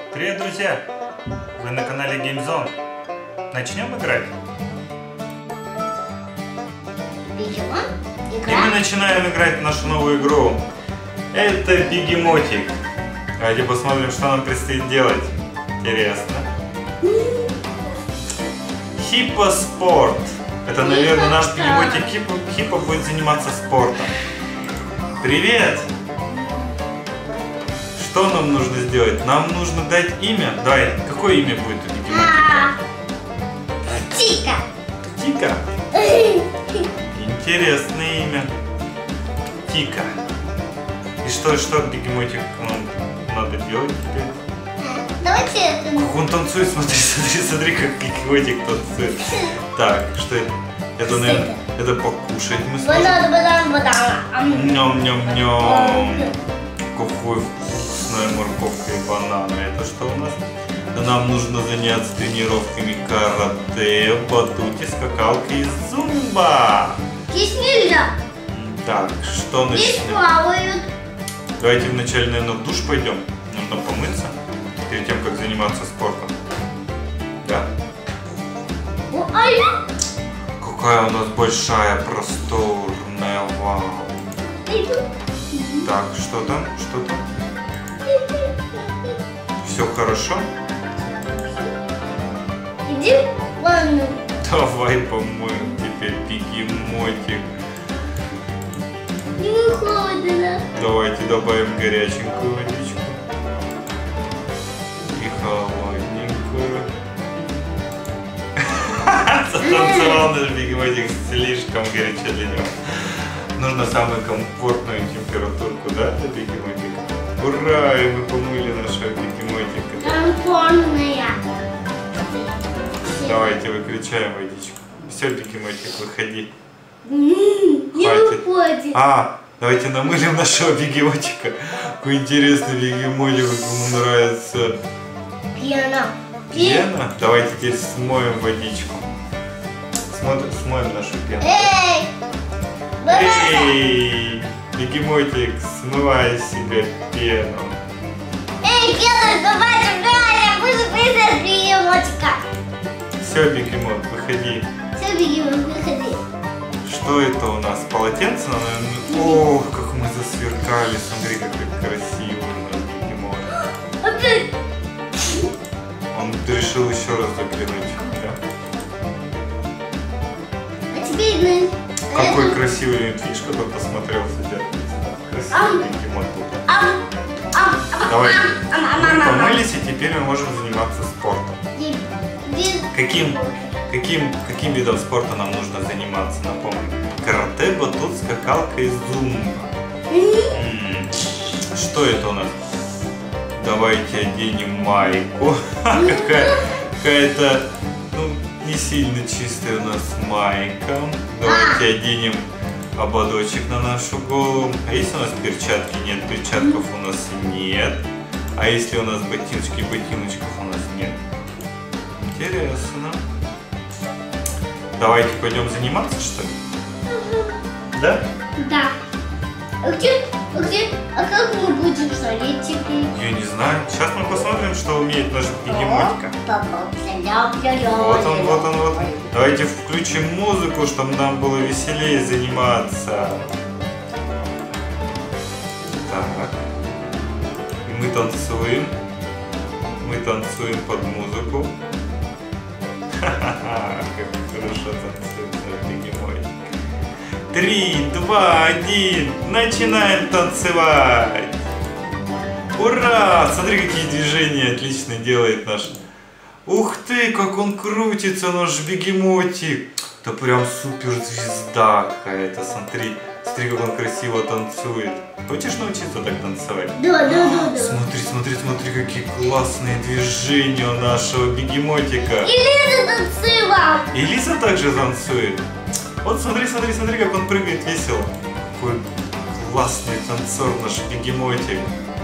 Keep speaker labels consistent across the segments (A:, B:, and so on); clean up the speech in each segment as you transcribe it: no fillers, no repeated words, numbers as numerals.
A: Привет, друзья! Вы на канале GameZone. Начнем играть? И мы начинаем играть в нашу новую игру. Это бегемотик. Давайте посмотрим, что нам предстоит делать. Интересно. Хиппоспорт. Это, наверное, наш бегемотик Хиппо будет заниматься спортом. Привет! Что нам нужно сделать? Нам нужно дать имя. Давай, какое имя будет у бегемотика?
B: Тика.
A: Тика? Интересное имя. Тика. И что бегемотик надо делать теперь?
B: Давайте это.
A: Как он танцует, смотри, как бегемотик танцует. Так, что это? Это, наверное, это покушать мы сможем. Ням-ням-ням. Какой вкусная морковка и бананы. Это что у нас? Да нам нужно заняться тренировками карате, батуте, скакалкой и зумба.
B: Здесь нельзя.
A: Так, что
B: Здесь
A: начнем?
B: плавают.
A: Давайте вначале, наверное, в душ пойдем. Нужно помыться перед тем, как заниматься спортом. Да? Какая у нас большая, просторная, вау. Так, что там? Что там? Все хорошо?
B: Иди в ванну.
A: Давай помоем теперь бегемотик.
B: Не холодно.
A: Давайте добавим горяченькую водичку. И холодненькую. Затанцевал наш бегемотик, слишком горячо для него. Нужно самую комфортную температурку, да, для бегемотика? Ура! И мы помыли нашего бегемотика.
B: Комфортная.
A: Давайте выключаем водичку. Все, бегемотик, выходи.
B: Не
A: Хватит.
B: выходит.
A: Давайте намылим нашего бегемотика. Какой интересный бегемотик, ему нравится.
B: Пена.
A: Пена? Давайте теперь смоем водичку. Смоем нашу пену. Эй, бегемотик, смывай себе пену.
B: Эй, пена, давай, пусть выйдет бегемотика.
A: Все, бегемот, выходи.
B: Все, бегемот, выходи.
A: Что это у нас? Полотенце, наверное? Ох, как мы засверкали. Смотри, какой красивый у нас бегемот.
B: Опять.
A: Он решил еще раз заглянуть. Да?
B: А теперь
A: Какой красивый, видишь, как он посмотрелся, красивый бегемот тут. Давай, мы помылись, и теперь мы можем заниматься спортом. Каким видом спорта нам нужно заниматься, напомню? Карате, батут, скакалка и зумба. Что это у нас? Давайте оденем майку. Какая-то, не сильно чистая у нас майка. Давайте оденем ободочек на нашу голову. А если у нас перчатки? Нет, перчатков у нас нет. А если у нас ботиночки, ботиночков у нас нет. Интересно. Давайте пойдем заниматься, что ли? Да?
B: Да. А как мы будем шарить теперь?
A: Я не знаю. Сейчас мы посмотрим, что умеет наш бегемотика. Вот он. Давайте включим музыку, чтобы нам было веселее заниматься. Так. И мы танцуем. Мы танцуем под музыку. Ха-ха-ха, как хорошо танцует наш бегемотик. 3, 2, 1, начинаем танцевать! Ура! Смотри, какие движения отлично делает наш. Ух ты, как он крутится, наш бегемотик! Да прям суперзвезда какая-то, смотри, как он красиво танцует. Хочешь научиться так танцевать?
B: Да.
A: Смотри, какие классные движения у нашего бегемотика.
B: И Лиза танцевала.
A: И Лиза также танцует. Вот смотри, как он прыгает весело. Какой классный танцор наш бегемотик.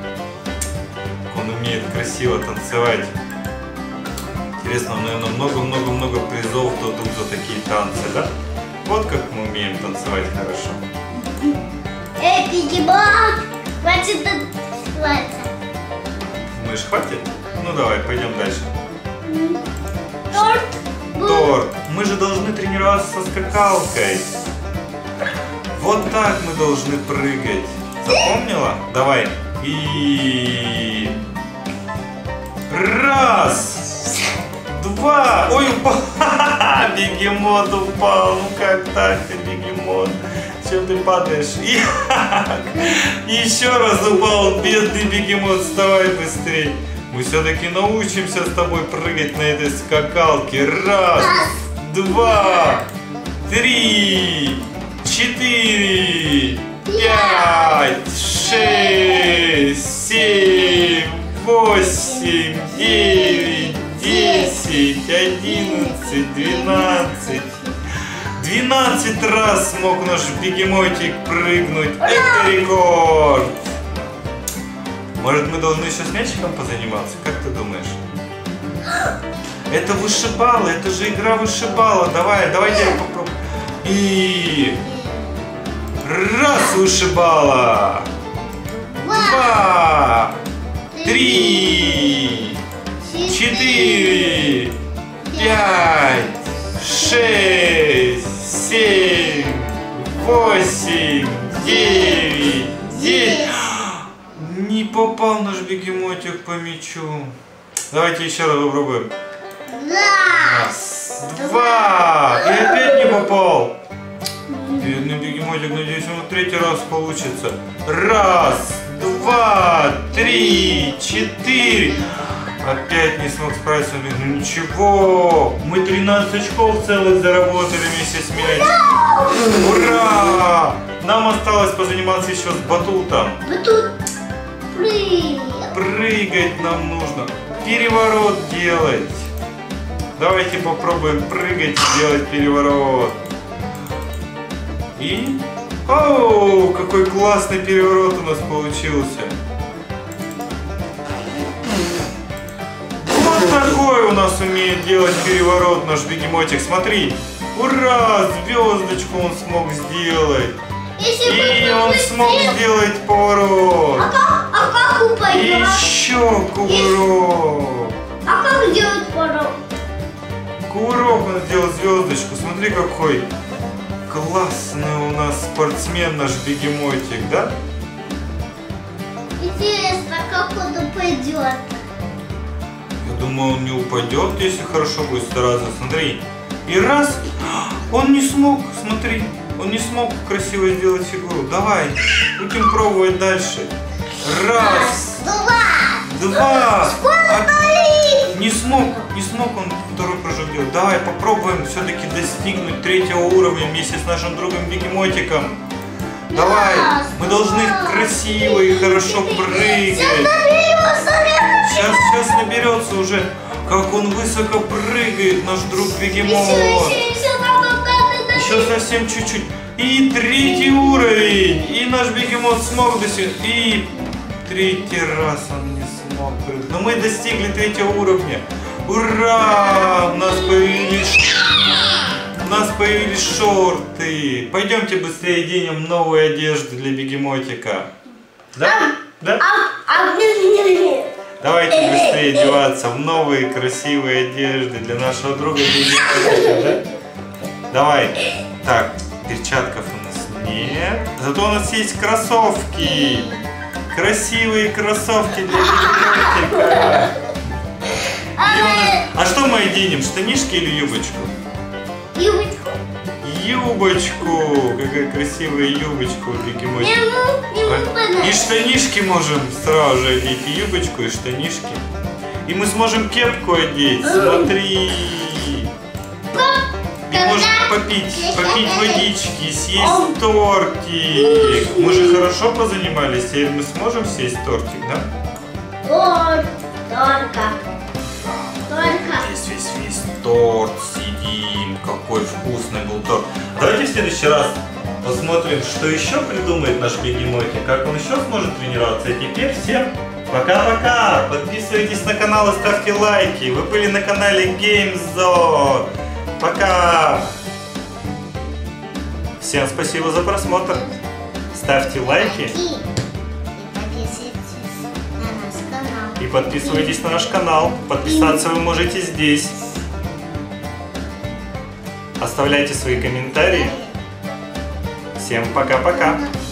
A: Он умеет красиво танцевать. Интересно, наверное, много призов дадут за такие танцы, да? Вот как мы умеем танцевать хорошо.
B: Бегемот, хватит танцевать.
A: Думаешь, хватит? Ну давай, пойдем дальше.
B: Торт.
A: Торт. Мы же должны тренироваться со скакалкой. Вот так мы должны прыгать. Запомнила? Давай. И... Раз. Два. Ой, упал. Бегемот упал. Ну как так-то, бегемот? Чем ты падаешь? И еще раз упал, бедный бегемот. Вставай быстрей. Мы все-таки научимся с тобой прыгать на этой скакалке. Раз, два, три, 4, 5, 6, 7, 8, 9, 10, 11, 12. 12 раз смог наш бегемотик прыгнуть. Это рекорд. Может, мы должны еще с мячиком позаниматься? Как ты думаешь? Это вышибала, это же игра вышибала. Давай я попробую. И... Раз вышибала. 2, 3, 4, 5, 6, 7, 8, 9, 10. Не попал наш бегемотик по мячу. Давайте еще раз попробуем. Раз, два. И опять не попал. Бедный бегемотик, надеюсь, он в третий раз получится. Раз, два, три, 4. Опять не смог справиться. Ну ничего. Мы 13 очков целых заработали вместе с мячиком. Ура! Нам осталось позаниматься еще с батутом.
B: Батут.
A: Прыгать нам нужно. Переворот делать. Давайте попробуем прыгать и делать переворот. И... Оу, какой классный переворот у нас получился. Вот такой у нас умеет делать переворот наш бегемотик. Смотри. Ура! Звездочку он смог сделать. И он смог сделать поворот.
B: А как упадет?
A: Еще кувырок.
B: А как делать поворот?
A: Кувырок он сделал звездочку. Смотри, какой классный у нас спортсмен наш бегемотик, да?
B: Интересно, как он упадет?
A: Я думаю, он не упадет, если хорошо будет стараться. Смотри. И раз, он не смог, смотри. Он не смог красиво сделать фигуру. Давай, будем пробовать дальше. Раз, два. Не смог он второй прыжок делать. Давай попробуем все-таки достигнуть третьего уровня вместе с нашим другом бегемотиком. Давай, мы должны красиво и хорошо прыгать. Сейчас наберется уже. Как он высоко прыгает, наш друг бегемот. Еще совсем чуть-чуть. И третий уровень. И наш бегемот смог достичь. И третий раз он не смог прыгать. Но мы достигли третьего уровня. Ура! У нас появились шорты. Пойдемте быстрее оденем новые одежды для бегемотика. Да? Да? Давайте быстрее одеваться в новые красивые одежды для нашего друга бегемотика. Да? Давай. Так, перчатков у нас нет. Зато у нас есть кроссовки. Красивые кроссовки для бегемотика. А что мы оденем? Штанишки или юбочку?
B: Юбочку.
A: Юбочку. Какая красивая юбочка у бегемотика. И штанишки можем сразу же одеть. И юбочку, и штанишки. И мы сможем кепку одеть. Смотри. И можно попить водички, съесть тортик. Мы же хорошо позанимались, теперь мы сможем съесть тортик, да?
B: Только.
A: Здесь весь торт съедим. Какой вкусный был торт. Давайте в следующий раз посмотрим, что еще придумает наш бегемотик, как он еще сможет тренироваться. А теперь всем пока-пока. Подписывайтесь на канал и ставьте лайки. Вы были на канале GameZone. Пока! Всем спасибо за просмотр. Ставьте лайки.
B: И подписывайтесь на наш канал.
A: И и подписывайтесь на наш канал. Подписаться вы можете здесь. Оставляйте свои комментарии. Всем пока-пока.